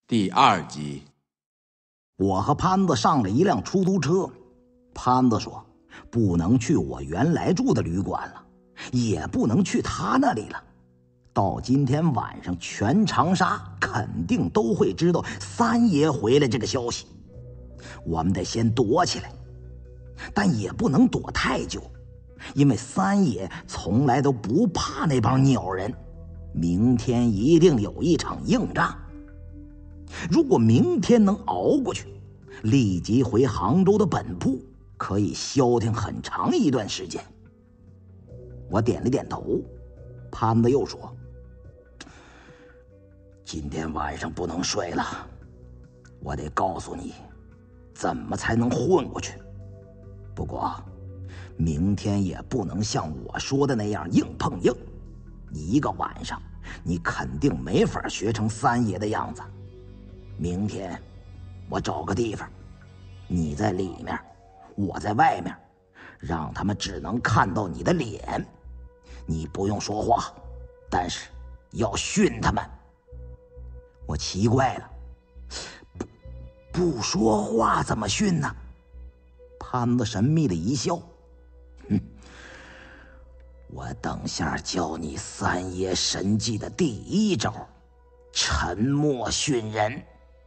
第2集。 我和潘子上了一辆出租车，潘子说不能去我原来住的旅馆了，也不能去他那里了。到今天晚上，全长沙肯定都会知道三爷回来这个消息。我们得先躲起来，但也不能躲太久，因为三爷从来都不怕那帮鸟人。明天一定有一场硬仗。如果明天能熬过去，立即回杭州的本铺，可以消停很长一段时间。我点了点头。潘子又说：“今天晚上不能睡了，我得告诉你怎么才能混过去。不过明天也不能像我说的那样硬碰硬，一个晚上你肯定没法学成三爷的样子。明天我找个地方，你在里面，我在外面，让他们只能看到你的脸。你不用说话，但是要训他们。”我奇怪了，不说话怎么训呢？潘子神秘的一笑：“我等下教你三爷神技的第1招，沉默训人。”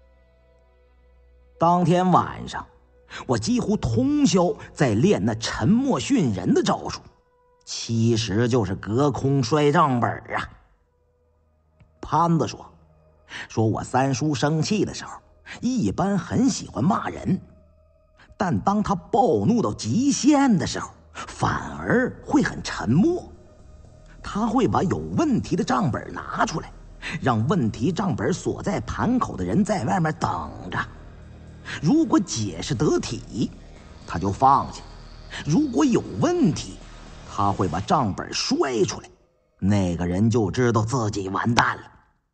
当天晚上，我几乎通宵在练那沉默训人的招数，其实就是隔空摔账本啊。潘子说我三叔生气的时候，一般很喜欢骂人，但当他暴怒到极限的时候，反而会很沉默。他会把有问题的账本拿出来，让问题账本所在盘口的人在外面等着。如果解释得体，他就放下；如果有问题，他会把账本摔出来，那个人就知道自己完蛋了。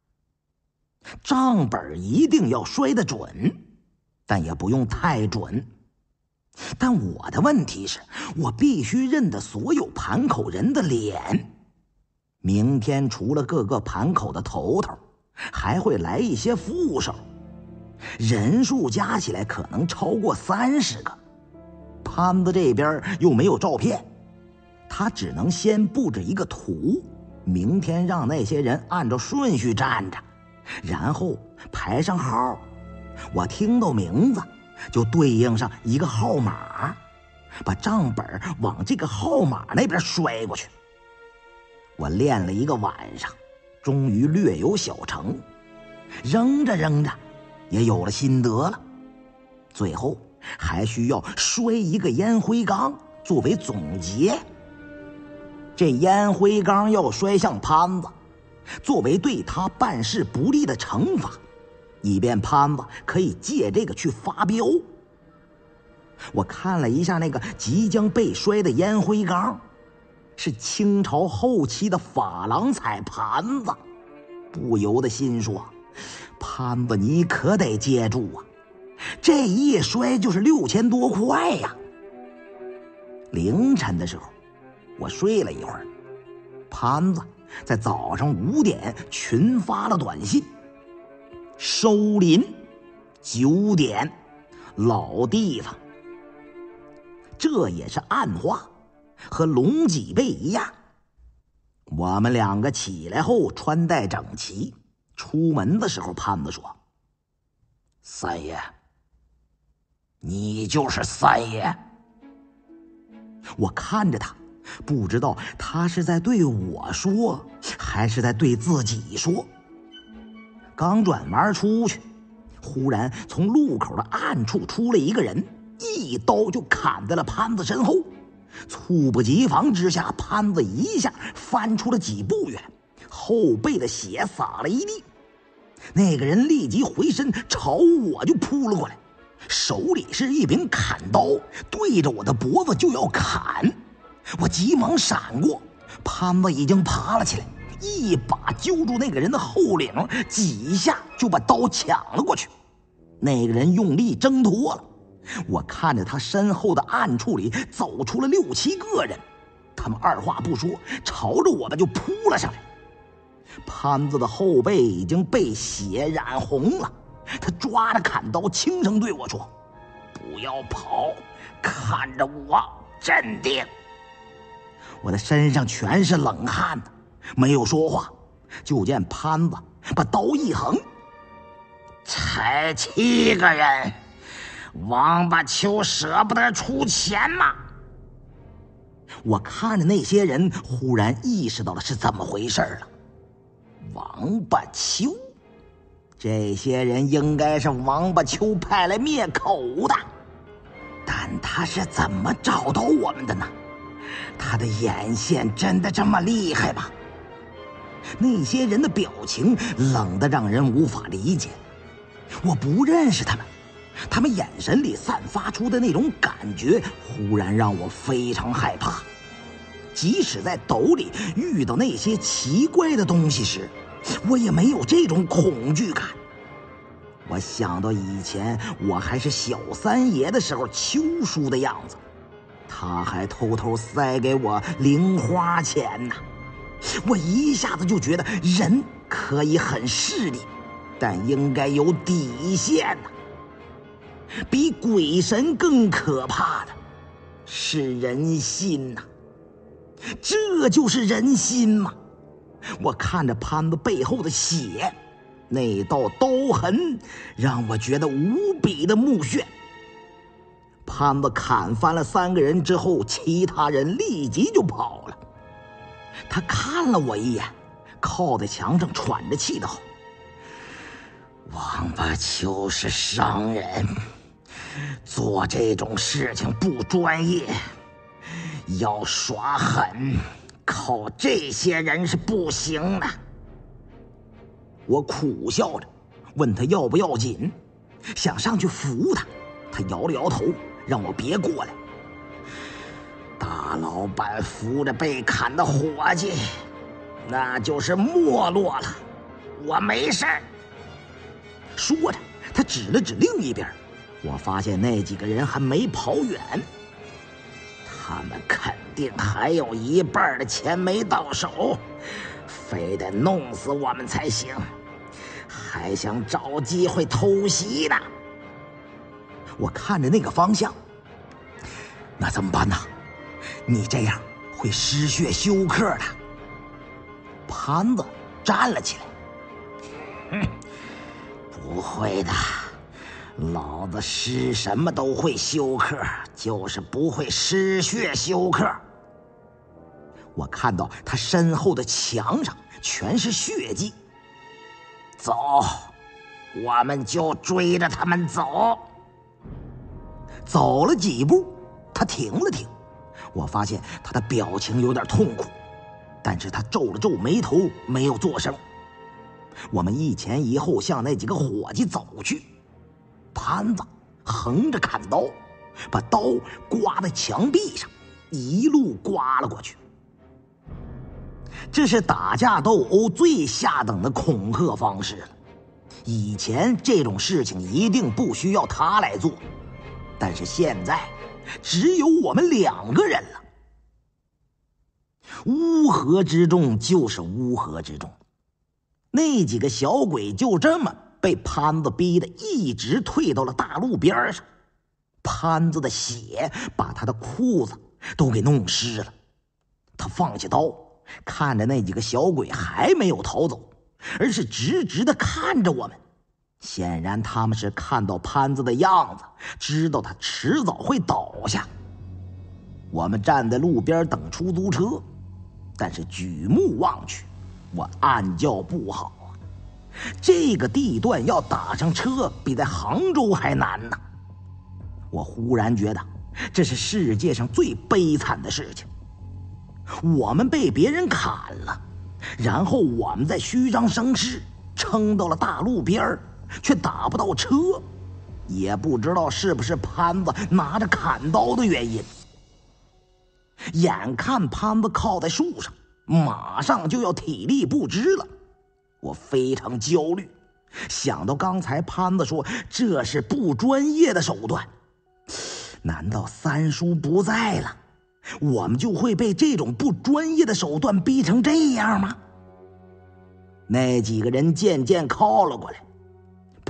账本一定要摔得准，但也不用太准。但我的问题是，我必须认得所有盘口人的脸。明天除了各个盘口的头头，还会来一些副手，人数加起来可能超过30个。潘子这边又没有照片，他只能先布置一个图，明天让那些人按照顺序站着，然后排上号，我听到名字就对应上一个号码，把账本往这个号码那边摔过去。我练了一个晚上，终于略有小成，扔着扔着也有了心得了。最后还需要摔一个烟灰缸作为总结。这烟灰缸要摔向潘子，作为对他办事不利的惩罚，以便潘子可以借这个去发飙。我看了一下那个即将被摔的烟灰缸，是清朝后期的珐琅彩盘子，不由得心说：潘子你可得接住啊，这一摔就是6000多块呀。凌晨的时候我睡了一会儿，潘子在早上5点群发了短信：收林9点，老地方。这也是暗话，和龙脊背一样。我们2个起来后穿戴整齐，出门的时候潘子说：三爷，你就是三爷。我看着他，不知道他是在对我说，还是在对自己说。刚转弯出去，忽然从路口的暗处出了一个人，一刀就砍在了潘子身后。猝不及防之下，潘子一下翻出了几步远，后背的血洒了一地。那个人立即回身朝我就扑了过来，手里是一柄砍刀，对着我的脖子就要砍。我急忙闪过，潘子已经爬了起来，一把揪住那个人的后领，几下就把刀抢了过去。那个人用力挣脱了，我看着他身后的暗处里走出了6、7个人，他们二话不说朝着我们就扑了上来。潘子的后背已经被血染红了， 他抓着砍刀，轻声对我说：“不要跑，看着我，镇定。”我的身上全是冷汗，没有说话。就见潘子把刀一横：“才7个人，王八球舍不得出钱吗？”我看着那些人，忽然意识到了是怎么回事了。王八球，这些人应该是王八球派来灭口的，但他是怎么找到我们的呢？他的眼线真的这么厉害吗？那些人的表情冷得让人无法理解。我不认识他们，他们眼神里散发出的那种感觉，忽然让我非常害怕。即使在斗里遇到那些奇怪的东西时，我也没有这种恐惧感。我想到以前我还是小三爷的时候，邱叔的样子，他还偷偷塞给我零花钱呢。我一下子就觉得人可以很势利，但应该有底线呢。比鬼神更可怕的是人心呐。这就是人心吗？我看着潘子背后的血，那道刀痕让我觉得无比的目眩。潘子砍翻了3个人之后，其他人立即就跑了。他看了我一眼，靠在墙上喘着气道：“王八球是商人，做这种事情不专业，要耍狠，靠这些人是不行的。”我苦笑着问他要不要紧，想上去扶他，他摇了摇头，让我别过来。大老板扶着被砍的伙计，那就是没落了，我没事。说着，他指了指另一边，我发现那几个人还没跑远，他们肯定还有一半的钱没到手，非得弄死我们才行，还想找机会偷袭呢。我看着那个方向，那怎么办呢？你这样会失血休克的。潘子站了起来：“不会的，老子失什么都会休克，就是不会失血休克。”我看到他身后的墙上全是血迹。走，我们就追着他们走。走了几步，他停了停，我发现他的表情有点痛苦，但是他皱了皱眉头，没有作声。我们一前一后向那几个伙计走去，潘子横着砍刀，把刀刮在墙壁上，一路刮了过去。这是打架斗殴最下等的恐吓方式了。以前这种事情一定不需要他来做，但是现在只有我们2个人了。乌合之众就是乌合之众，那几个小鬼就这么被潘子逼得一直退到了大路边上。潘子的血把他的裤子都给弄湿了。他放下刀，看着那几个小鬼还没有逃走，而是直直地看着我们。显然他们是看到潘子的样子，知道他迟早会倒下。我们站在路边等出租车，但是举目望去，我暗叫不好啊！这个地段要打上车比在杭州还难呢。我忽然觉得这是世界上最悲惨的事情。我们被别人砍了，然后我们再虚张声势撑到了大路边，却打不到车，也不知道是不是潘子拿着砍刀的原因。眼看潘子靠在树上，马上就要体力不支了，我非常焦虑，想到刚才潘子说这是不专业的手段，难道三叔不在了，我们就会被这种不专业的手段逼成这样吗？那几个人渐渐靠了过来，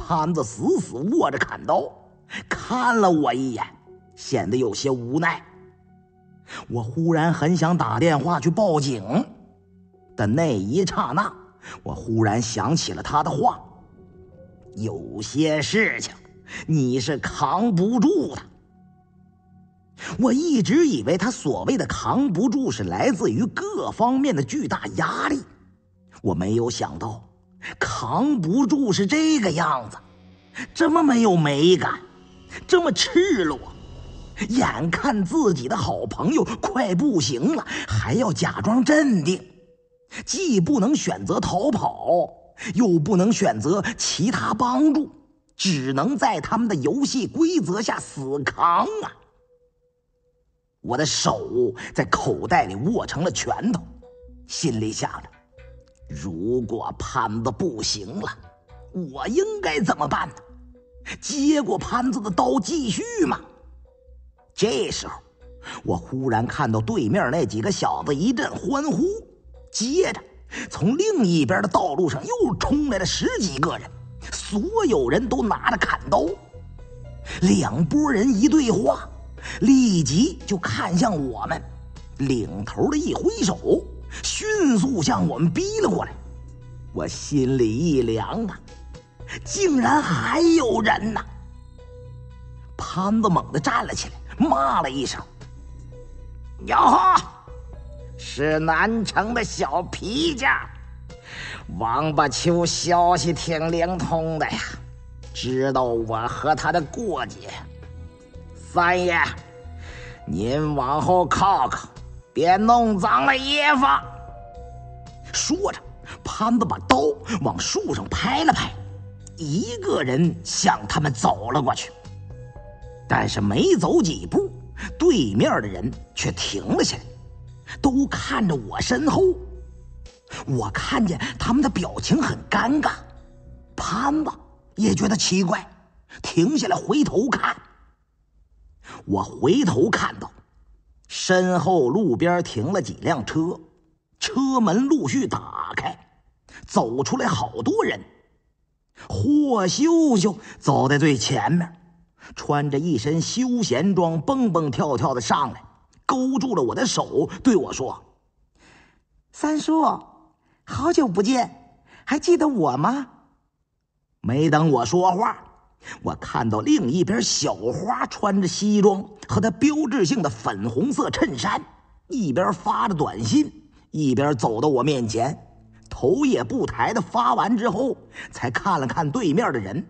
潘子死死握着砍刀，看了我一眼，显得有些无奈。我忽然很想打电话去报警，但那一刹那，我忽然想起了他的话：有些事情你是扛不住的。我一直以为他所谓的扛不住是来自于各方面的巨大压力，我没有想到扛不住是这个样子，这么没有美感，这么赤裸。眼看自己的好朋友快不行了，还要假装镇定，既不能选择逃跑，又不能选择其他帮助，只能在他们的游戏规则下死扛啊！我的手在口袋里握成了拳头，心里想着，如果潘子不行了，我应该怎么办呢？接过潘子的刀继续吗？这时候，我忽然看到对面那几个小子一阵欢呼，接着从另一边的道路上又冲来了10几个人，所有人都拿着砍刀。两拨人一对话，立即就看向我们，领头的一挥手，迅速向我们逼了过来。我心里一凉啊，竟然还有人呢！潘子猛地站了起来，骂了一声：“哟呵，是南城的小皮匠，王八球消息挺灵通的呀，知道我和他的过节。三爷，您往后靠靠，别弄脏了衣服。”说着，潘子把刀往树上拍了拍，一个人向他们走了过去。但是没走几步，对面的人却停了下来，都看着我身后。我看见他们的表情很尴尬，潘子也觉得奇怪，停下来回头看。我回头看到身后路边停了几辆车，车门陆续打开，走出来好多人。霍秀秀走在最前面，穿着一身休闲装，蹦蹦跳跳的上来，勾住了我的手，对我说：“三叔，好久不见，还记得我吗？”没等我说话，我看到另一边小花穿着西装和她标志性的粉红色衬衫，一边发着短信，一边走到我面前，头也不抬的发完之后，才看了看对面的人。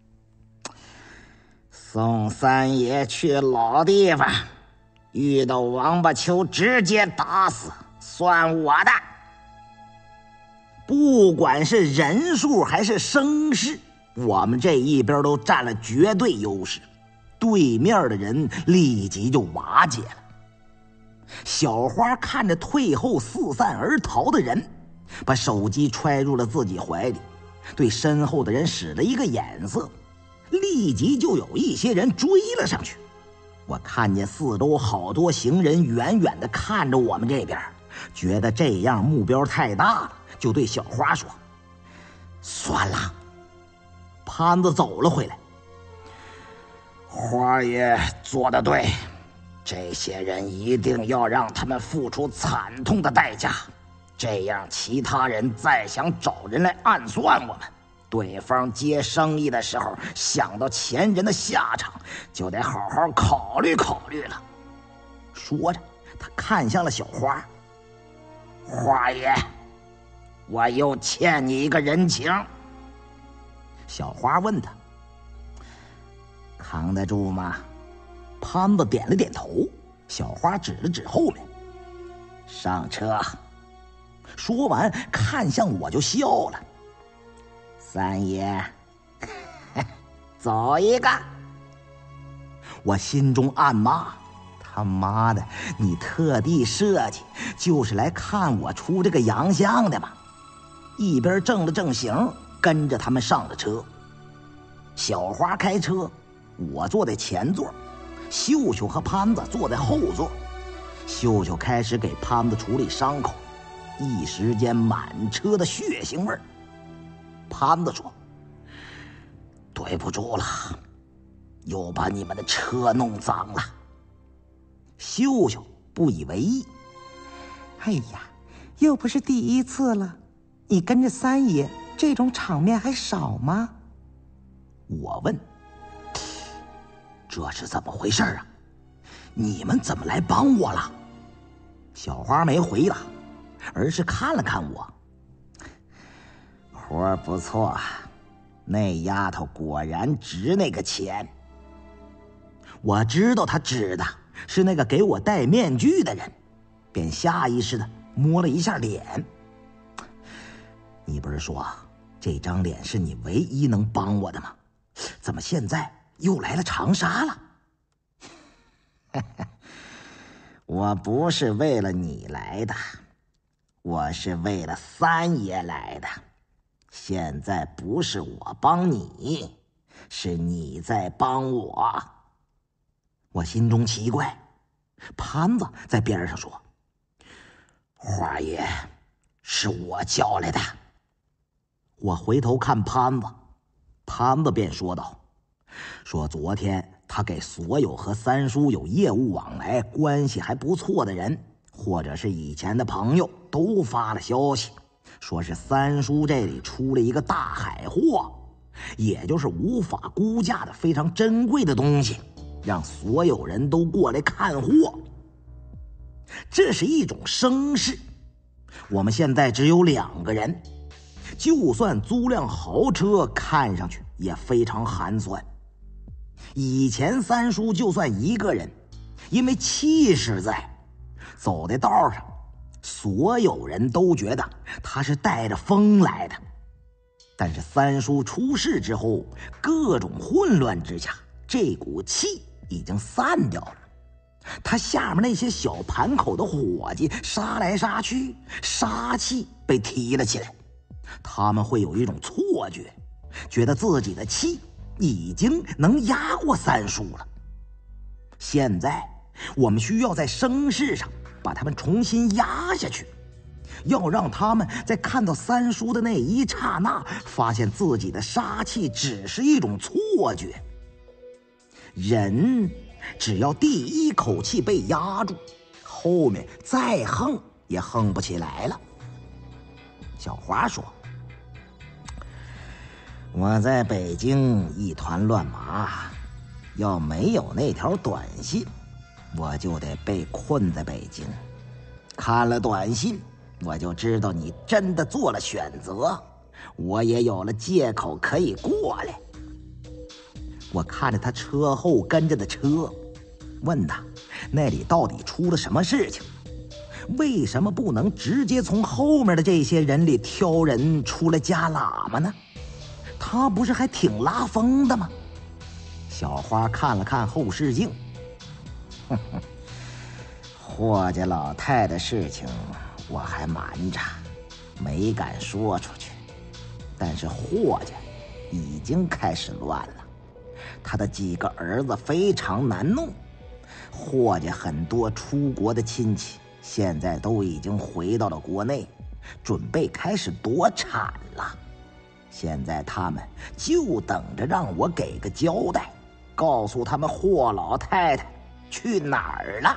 宋三爷去老地方，遇到王八球直接打死，算我的。不管是人数还是声势，我们这一边都占了绝对优势，对面的人立即就瓦解了。小花看着退后四散而逃的人，把手机揣入了自己怀里，对身后的人使了一个眼色，立即就有一些人追了上去。我看见四周好多行人远远地看着我们这边，觉得这样目标太大了，就对小花说：“算了。”潘子走了回来：“花爷做得对，这些人一定要让他们付出惨痛的代价，这样其他人再想找人来暗算我们，对方接生意的时候想到前人的下场，就得好好考虑考虑了。”说着，他看向了小花：“花爷，我又欠你一个人情。”小花问他：“扛得住吗？”潘子点了点头，小花指了指后面：“上车。”说完看向我就笑了：“三爷，走一个。”我心中暗骂：他妈的，你特地设计就是来看我出这个洋相的吗？一边正了正形，跟着他们上了车。小花开车，我坐在前座，秀秀和潘子坐在后座。秀秀开始给潘子处理伤口，一时间满车的血腥味儿。潘子说：“ 对不住了，又把你们的车弄脏了。秀秀不以为意。 哎呀，又不是第一次了，你跟着三爷这种场面还少吗？ 我问，这是怎么回事啊？你们怎么来帮我了？小花没回答，而是看了看我。活儿不错，那丫头果然值那个钱。我知道她指的是那个给我戴面具的人，便下意识地摸了一下脸。你不是说这张脸是你唯一能帮我的吗？怎么现在又来了长沙了？我不是为了你来的，我是为了三爷来的。现在不是我帮你，是你在帮我。我心中奇怪，潘子在边上说：“花爷，是我叫来的。”我回头看潘子，潘子便说道：“说昨天他给所有和三叔有业务往来、关系还不错的人，或者是以前的朋友，都发了消息，说是三叔这里出了一个大海货，也就是无法估价的非常珍贵的东西，让所有人都过来看货。这是一种声势。我们现在只有2个人，就算租辆豪车，看上去也非常寒酸。以前三叔就算1个人，因为气势在，走在道上，所有人都觉得他是带着风来的。但是三叔出事之后，各种混乱之下，这股气已经散掉了。他下面那些小盘口的伙计杀来杀去，杀气被提了起来。他们会有一种错觉，觉得自己的气已经能压过三叔了。现在我们需要在声势上把他们重新压下去，要让他们在看到三叔的那一刹那，发现自己的杀气只是一种错觉。人只要第一口气被压住，后面再横也横不起来了。小花说：“我在北京一团乱麻，要没有那条短信，我就得被困在北京。看了短信，我就知道你真的做了选择，我也有了借口可以过来。”我看着他车后跟着的车，问他那里到底出了什么事情，为什么不能直接从后面的这些人里挑人出来加喇嘛呢？他不是还挺拉风的吗？小花看了看后视镜，哼哼，霍家老太的事情我还瞒着，没敢说出去。但是霍家已经开始乱了，他的几个儿子非常难弄。霍家很多出国的亲戚现在都已经回到了国内，准备开始夺产了。现在他们就等着让我给个交代，告诉他们霍老太太去哪儿了。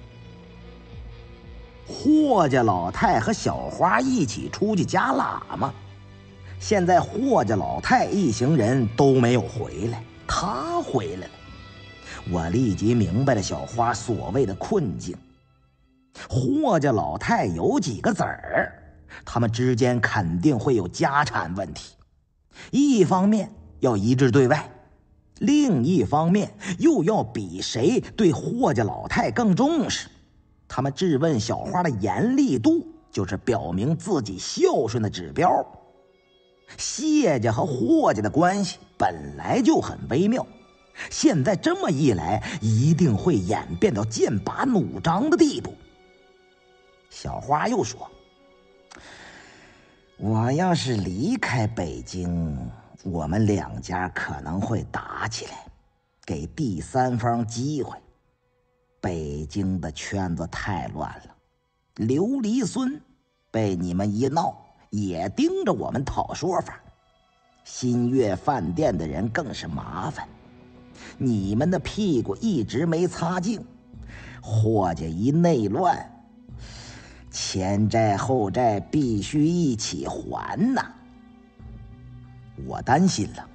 霍家老太和小花一起出去加喇嘛，现在霍家老太一行人都没有回来，他回来了。我立即明白了小花所谓的困境。霍家老太有几个子儿，他们之间肯定会有家产问题，一方面要一致对外，另一方面又要比谁对霍家老太更重视。他们质问小花的严厉度，就是表明自己孝顺的指标。谢家和霍家的关系本来就很微妙，现在这么一来，一定会演变到剑拔弩张的地步。小花又说：“我要是离开北京，我们2家可能会打起来，给第三方机会。北京的圈子太乱了，琉璃孙被你们一闹，也盯着我们讨说法。 新月饭店的人更是麻烦，你们的屁股一直没擦净，霍家一内乱，前债后债必须一起还呐。我担心了，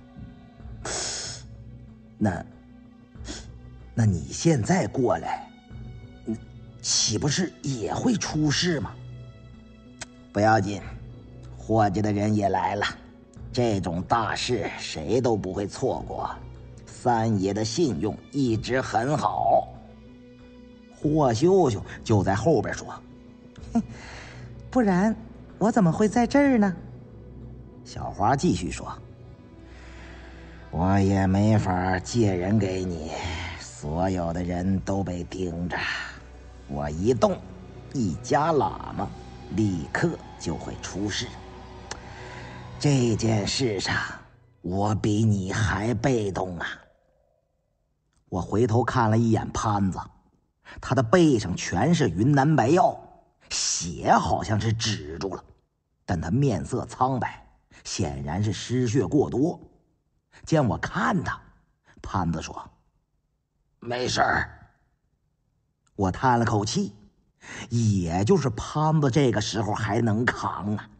那你现在过来，岂不是也会出事吗？不要紧，霍家的人也来了。这种大事谁都不会错过，三爷的信用一直很好。霍秀秀就在后边说：“ 不然我怎么会在这儿呢？” 小花继续说：“我也没法借人给你，所有的人都被盯着，我一动，一加喇嘛，立刻就会出事。这件事上，我比你还被动啊！”我回头看了一眼潘子，他的背上全是云南白药，血好像是止住了，但他面色苍白，显然是失血过多。见我看他，潘子说：“没事儿。”我叹了口气，也就是潘子这个时候还能扛啊。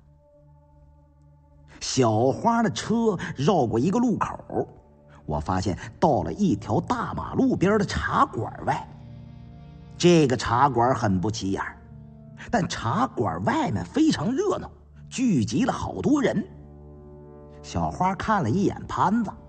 小花的车绕过一个路口，我发现到了一条大马路边的茶馆外。这个茶馆很不起眼，但茶馆外面非常热闹，聚集了好多人。小花看了一眼潘子，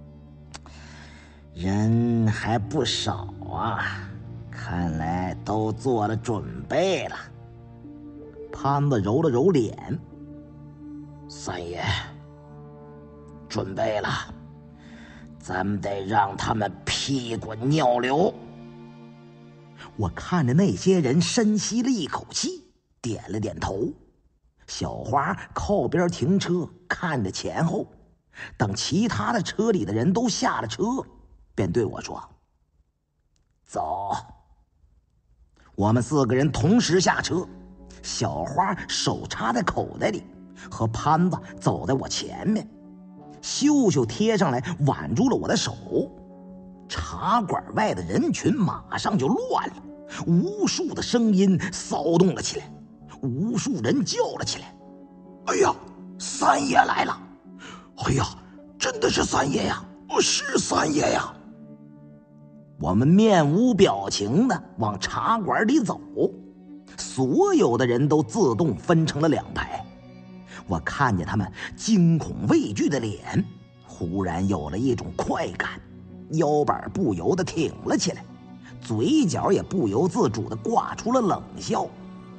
人还不少啊，看来都做了准备了。潘子揉了揉脸：“三爷，准备了，咱们得让他们屁滚尿流。”我看着那些人，深吸了一口气，点了点头。小花靠边停车，看着前后，等其他的车里的人都下了车，便对我说：“走。”我们4个人同时下车，小花手插在口袋里，和潘子走在我前面，秀秀贴上来挽住了我的手。茶馆外的人群马上就乱了，无数的声音骚动了起来，无数人叫了起来：“哎呀，三爷来了！哎呀，真的是三爷呀！是三爷呀！”我们面无表情地往茶馆里走，所有的人都自动分成了2排。我看见他们惊恐畏惧的脸，忽然有了一种快感，腰板不由得挺了起来，嘴角也不由自主地挂出了冷笑。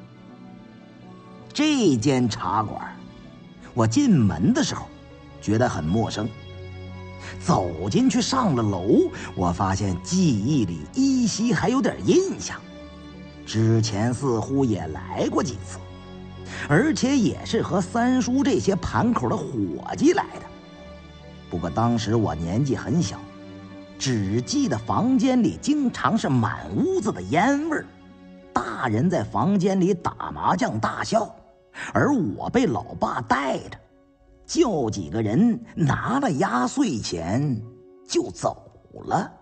这间茶馆，我进门的时候觉得很陌生，走进去上了楼，我发现记忆里依稀还有点印象，之前似乎也来过几次，而且也是和三叔这些盘口的伙计来的。不过当时我年纪很小，只记得房间里经常是满屋子的烟味儿，大人在房间里打麻将大笑，而我被老爸带着，叫几个人拿了压岁钱就走了。